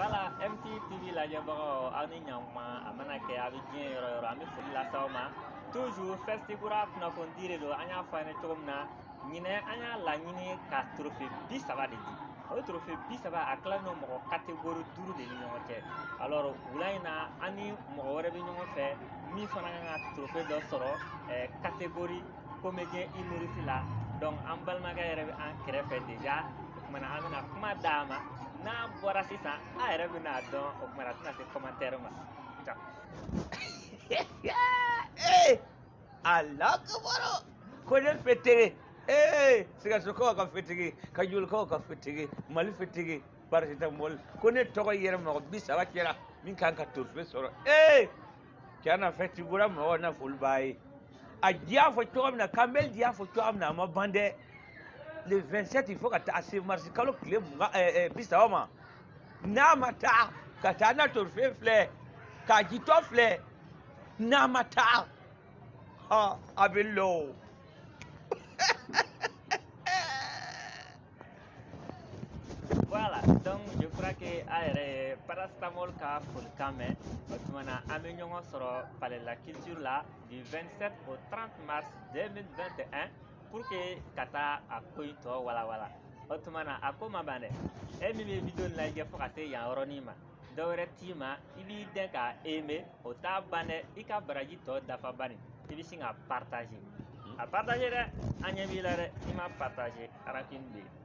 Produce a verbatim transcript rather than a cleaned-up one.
Voilà, M T T V lajɛbagaw aw ni ɲantuma a mana kɛ a bɛ diɲɛ yɔrɔ yɔrɔ an bɛ foli lase aw ma toujours festivura kunnafoni de don an y'a fɔ an ye cogo min na ɲinɛ an y'a laɲini ka trophée bi saba de di o trophée bi saba a tilalen don mɔgɔ catégorie duuru de ni ɲɔgɔn cɛ alors wula in na an ni mɔgɔ wɛrɛ bɛ ɲɔgɔn fɛ min fana kan ka trophée dɔ sɔrɔ catégorie comédien humoriste la donc an balimakɛ yɛrɛ bɛ an kɛrɛfɛ déjà o kumana an bɛna kuma d'a ma n'a bɔra sisan a yɛrɛ bɛna dɔn o kumana a tɛna se commentaire ma ciao. Allah akbar ko ne fitiri eh Sikasokaw ka fitiri ka Jolikaw ka fitiri Mali fitiri paracetamol ko ne tɔgɔ yɛrɛ mɔgɔ bi saba kɛra min kan ka trophée sɔrɔ eh tiɲɛna festivura mɔgɔw na foli b'a ye a diya fɔ cogo min na Kambɛl diya fɔ cogo min na a ma ban dɛ le vingt-sept il faut ka taa se mars kalo tile bi saba ma n'a ma taa ka taa na trophée filɛ k'a jitɔ filɛ n'a ma taa ah a bɛ lɔ Voilà, donc je crois que a yɛrɛ paracétamol ka folikan mɛn o tuma na an bɛ ɲɔgɔn sɔrɔ palais de la culture la du vingt-sept au trente mars deux mille vingt et un pour que ka taa a ko in tɔ walawala o tuma na a ko ma ban dɛ e min bɛ video in lajɛ fo ka se yan yɔrɔnin ma dɔ wɛrɛ t'i ma i b'i dɛn ka aimer o t'a ban dɛ i ka baraji tɔ dafa bani i bɛ sin ka partager a partager dɛ an ɲɛ b'i la dɛ i ma partager rancune bɛ yen.